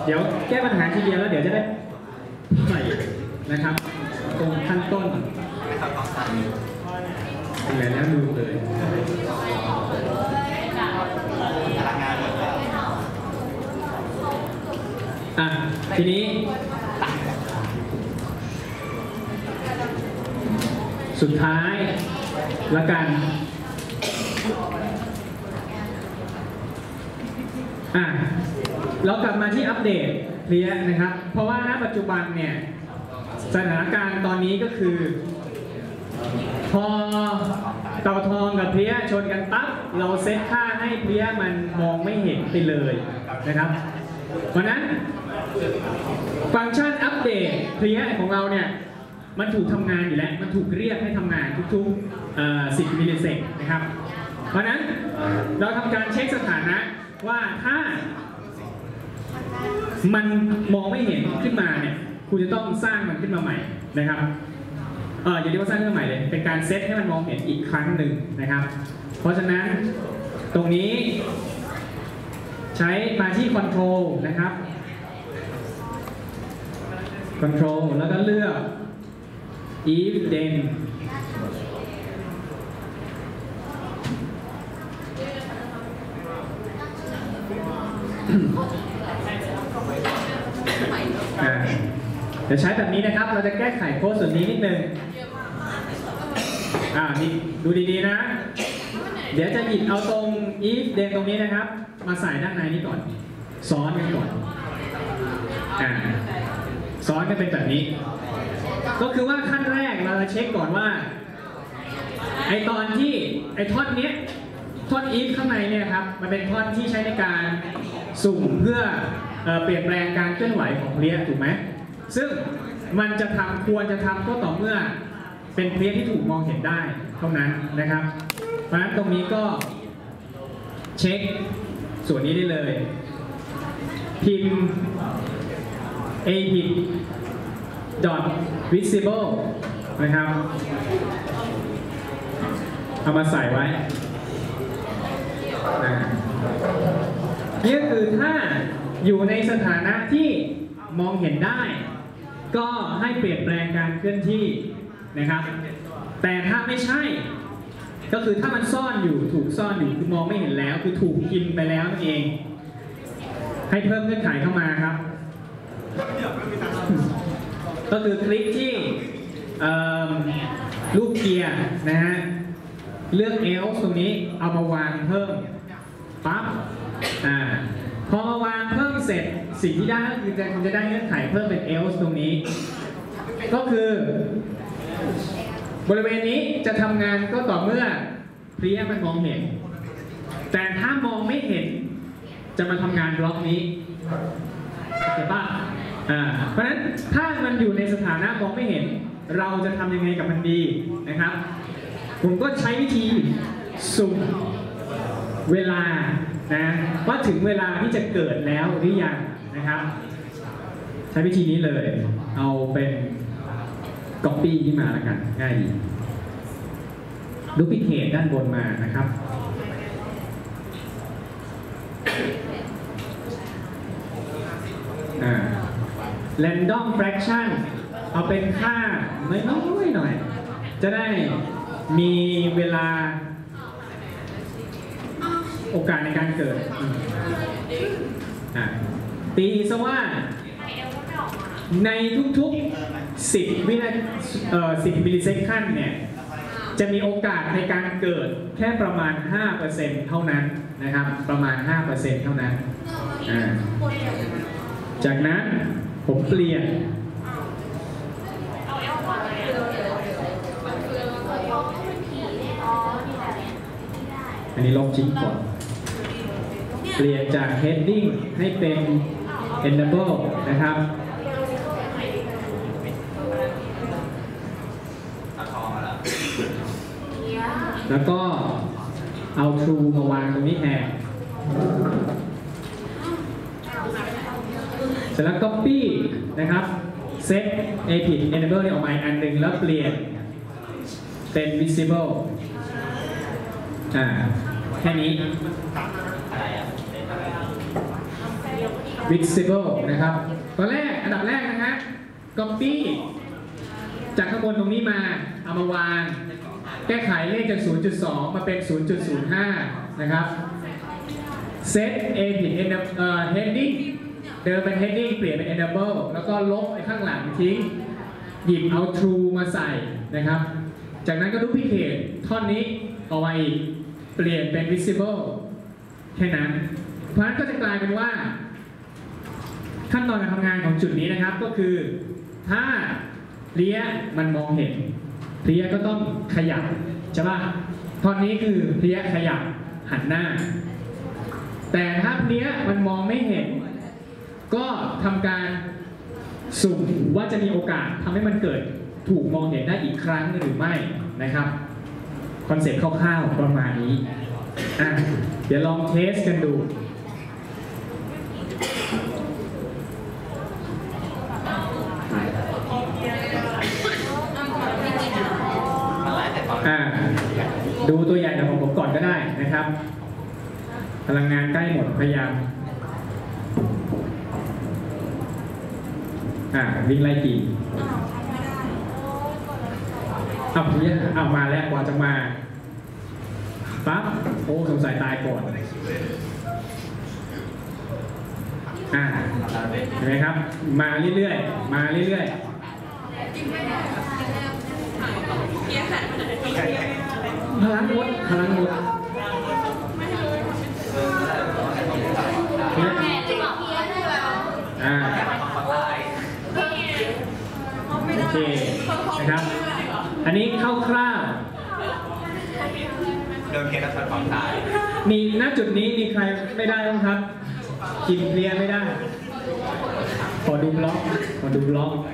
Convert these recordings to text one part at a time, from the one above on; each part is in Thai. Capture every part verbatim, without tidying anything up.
เดี๋ยวแก้ปัญหาทีเดียวแล้วเดี๋ยวจะได้ใส่นะครับตรงขั้นต้นเหลือแล้วดูเลยอ่ะทีนี้สุดท้ายละกันอ่ะเรากลับมาที่อัปเดตเพลียนะครับเพราะว่าณปัจจุบันเนี่ยสถานการณ์ตอนนี้ก็คือพอเต่าทองกับเพลียชนกันปั๊บเราเซตค่าให้เพลียมันมองไม่เห็นไปเลยนะครับเพราะนั้นฟังก์ชันอัปเดตเพลียของเราเนี่ยมันถูกทำงานอยู่แล้วมันถูกเรียกให้ทำงานทุกๆสิบมิลลิเซกนะครับเพราะนั้นเราทำการเช็คสถานะว่าถ้ามันมองไม่เห็นขึ้นมาเนี่ยคุณจะต้องสร้างมันขึ้นมาใหม่นะครับเอออย่าเรียกว่าสร้างขึ้นมาใหม่เลยเป็นการเซตให้มันมองเห็นอีกครั้งหนึ่งนะครับเพราะฉะนั้นตรงนี้ใช้มาที่ Control นะครับ Control แล้วก็เลือก if then เดี๋ยวใช้แบบนี้นะครับเราจะแก้ไขโค้ดส่วนนี้นิดนึงอ่านี่ดูดีๆนะเดี๋ยวจะหยิบเอาตรง if then ตรงนี้นะครับมาใส่ด้านในนี้ก่อนซ้อนกันก่อนอ่าซ้อนกันเป็นแบบนี้ก็คือว่าขั้นแรกเราจะเช็คก่อนว่าไอตอนที่ไอท่อนนี้ท่อน if ข้างในเนี่ยครับมันเป็นท่อนที่ใช้ในการสุ่มเพื่อเอ่อเปลี่ยนแปลงการเคลื่อนไหวของเพลียถูกไหมซึ่งมันจะทำควรจะทำก็ต่อเมื่อเป็นเพลียที่ถูกมองเห็นได้เท่านั้นนะครับเพราะฉะนั้นตรงนี้ก็เช็คส่วนนี้ได้เลยพิมพ์ apit dot visible นะครับเอามาใส่ไว้นี่ก็คือถ้าอยู่ในสถานะที่มองเห็นได้ก็ให้เปลี่ยนแปลงการเคลื่อนที่นะครับแต่ถ้าไม่ใช่ก็คือถ้ามันซ่อนอยู่ถูกซ่อนอยู่คือมองไม่เห็นแล้วคือถูกกินไปแล้วนั่นเองให้เพิ่มเงื่อนไขเข้ามาครับก็คือคลิกที่ลูกเกียร์นะฮะเลือก else ตรงนี้เอามาวางเพิ่มปั๊บอ่าพอมาวางเพิ่มเสร็จสิ่งที่ได้ก็คือจะจะได้เงื่อนไขเพิ่มเป็น else ตรงนี้ก็คือบริเวณนี้จะทำงานก็ต่อเมื่อเพลียมันมองเห็นแต่ถ้ามองไม่เห็นจะมาทำงานบล็อกนี้เห็นป่ะอ่าเพราะฉะนั้นถ้ามันอยู่ในสถานะมองไม่เห็นเราจะทำยังไงกับมันดีนะครับผมก็ใช้วิธีสุ่มเวลานะว่าถึงเวลาที่จะเกิดแล้วหรือยังนะครับใช้วิธีนี้เลยเอาเป็น copy ที่มาแล้วกันง่ายดี duplicate ด้านบนมานะครับอ่า random fraction เอาเป็นค่าน้อยๆหน่อยจะได้มีเวลาโอกาสในการเกิดตีซะว่าในทุกๆสิบวินาทีเอ่อสิบมิลลิเซคันด์เนี่ยจะมีโอกาสในการเกิดแค่ประมาณ ห้าเปอร์เซ็นต์ เท่านั้นนะครับประมาณ ห้าเปอร์เซ็นต์ เท่านั้นจากนั้นผมเปลี่ยนอันนี้ลบทิ้งก่อนเปลี่ยนจาก heading ให้เป็น enable นะครับแล้วก็เอา true มาวางตรงนี้แทนเสร็จแล้ว copy นะครับ set apit enable ออกมาอีกอันหนึ่งแล้วเปลี่ยนเป็น visible อ่าแค่นี้ visible นะครับตอนแรกอันดับแรกนะฮะ copy จากข้างบนตรงนี้มาเอามาวางแก้ไขเลขจาก ศูนย์จุดสอง มาเป็น ศูนย์จุดศูนย์ห้า นะครับ set a ผิด heading เดิมเป็น heading เปลี่ยนเป็น enable แล้วก็ลบไอ้ข้างหลังทิ้งหยิบเอา true มาใส่นะครับจากนั้นก็ duplicate ท่อนนี้เอาไว้เปลี่ยนเป็น visible แค่นั้นเพราะฉะนั้นก็จะกลายเป็นว่าขั้นตอนการทำงานของจุดนี้นะครับก็คือถ้าเพลียมันมองเห็นเพลียก็ต้องขยับใช่ป่ะท่อนนี้คือเพลียขยับหันหน้าแต่ถ้าเพลียมันมองไม่เห็นก็ทำการสุ่มว่าจะมีโอกาสทำให้มันเกิดถูกมองเห็นได้อีกครั้งหรือไม่นะครับคอนเซ็ปต์คร่าวๆประมาณนี้อ่ะเดี๋ยวลองเทสกันดูอ่ะดูตัวอย่างของผมก่อนก็ได้นะครับพลังงานใกล้หมดพยายามอ่าวิ่งไล่กี่อ้าวเนี่ยอ้าวมาแล้วกว่าจะมาปั๊บโอ้สงสัยตายก่อนอ่าเห็นไหมครับมาเรื่อยๆมาเรื่อยๆพลังงดพลังงดอ่าโอเคนะครับอันนี้คร่าวๆเดินเคสแล้วฝั่งซ้ายมีณจุดนี้มีใครไม่ได้บ้างครับกินเคลียร์ไม่ได้ขอดูบล็อกขอดูบล็อก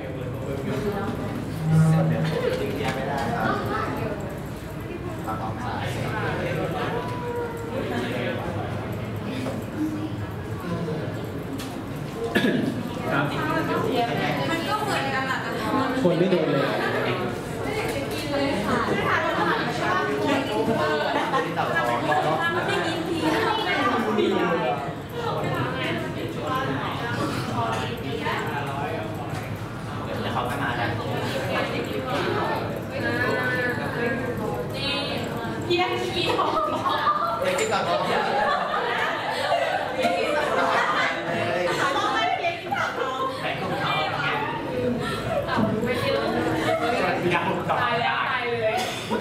ครับมันก็เหมือนกันแหละคนไม่โดนเลยจะเข้ามาได้เพี้ยนขี้หอมเด็กที่ก่อนเขาเนี่ยตายแล้วตายเลย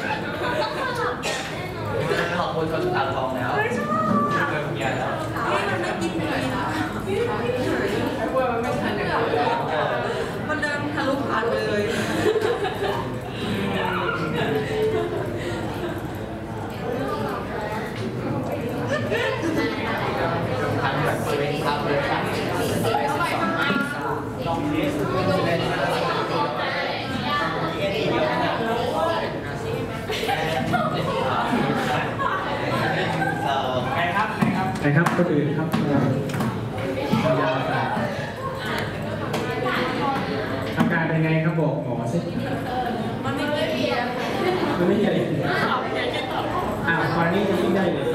ขอบคุณคนสุดท้ายทองแล้วเกิดเมียแล้วมันไม่กินเลยนะไอ้พวกมันไม่ทันเลยมันเดินทะลุผ่านเลยทำแบบสวยทำเลยค่ะลองดิใครครับคนอื่นครับยาวไปอาการเป็นไงครับบอกหมอสิมันไม่เกี่ยวมันไม่ใหญ่อ้าวตอนนี้ยิ่งได้เลย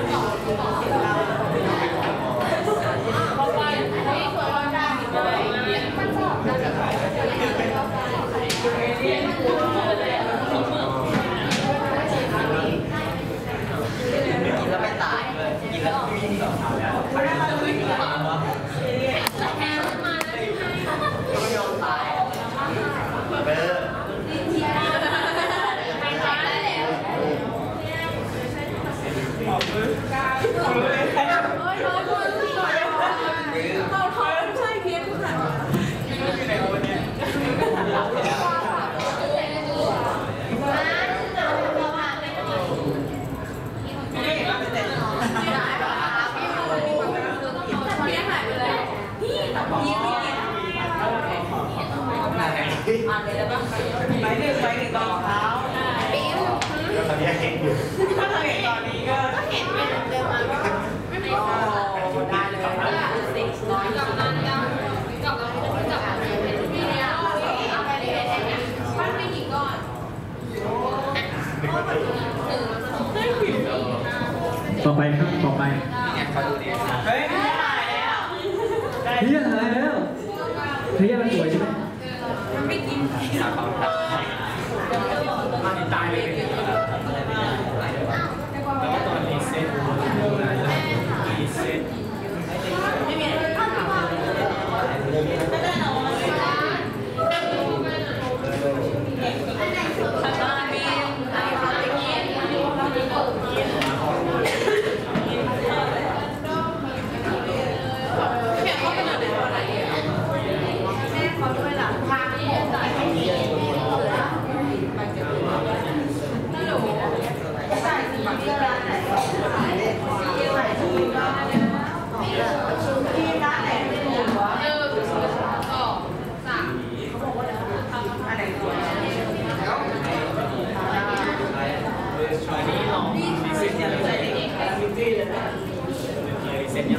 ไปหนึ่งไปหนึ่งตอนเช้าตอนนี้เห็นอยู่ถ้าเราเห็นตอนนี้ก็เห็นไม่เดินมาก็ไม่พอได้เลยสิบร้อยกับนั้นแล้วกับกับกับพี่เนี่ยเอาไปเลยมันไม่กี่ก้อนต่อไปครับต่อไปเนี่ยเขาดูดิเฮ้ยไม่ได้แล้วเฮียไม่กินสามเปาทับตายเลยแล้วก็ตอนรีเซ็ตรีเซ็ตไม่มีอะไรข้าวที่ว่าไม่ได้หรอทำอะไรมีอะไรกินแค่เขาเป็นอะไรอะไรแม่เขาด้วยหลังพาที่ใส่ให้ดีฮัลโหลใส่สีเสื้อร้านไหนใส่สีร้านที่ร้านไหนไม่รู้วะเออสองสามเขาบอกว่าเดี๋ยวทำอะไรก่อนอันนี้ลองรีเซ็ตยังไงรีเซ็ตยัง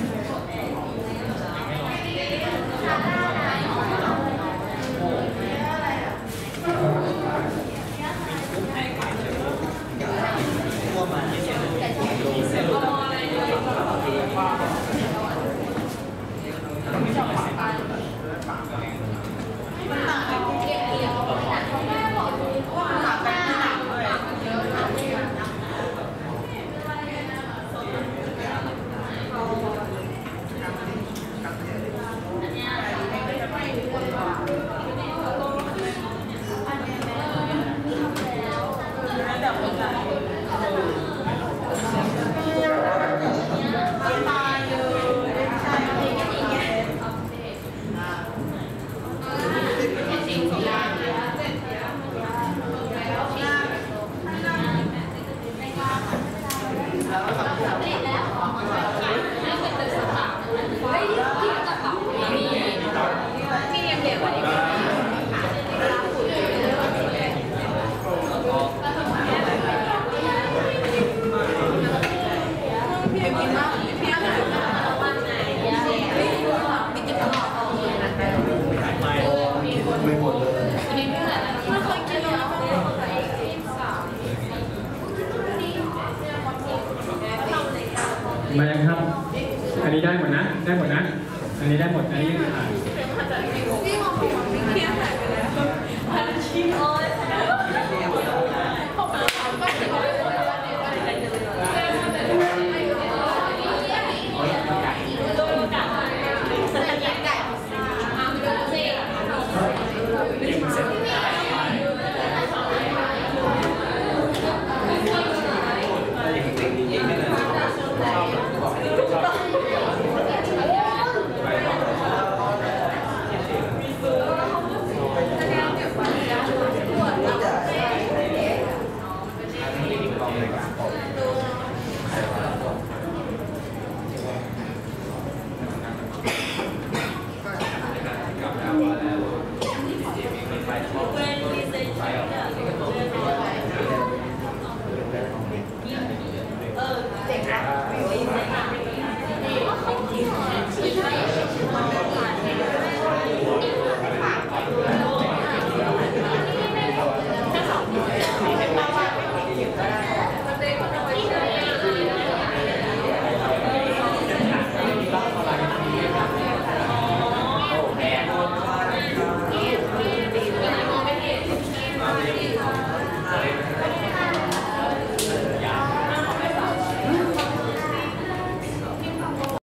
มายังครับ อันนี้ได้หมดนะ ได้หมดนะ อันนี้ได้หมด อันนี้ยังขาดพี่มองผมไม่เครียดหายไปแล้วพันชิ้นโอ้ยผมก็ทำก็ถึงได้หมดเ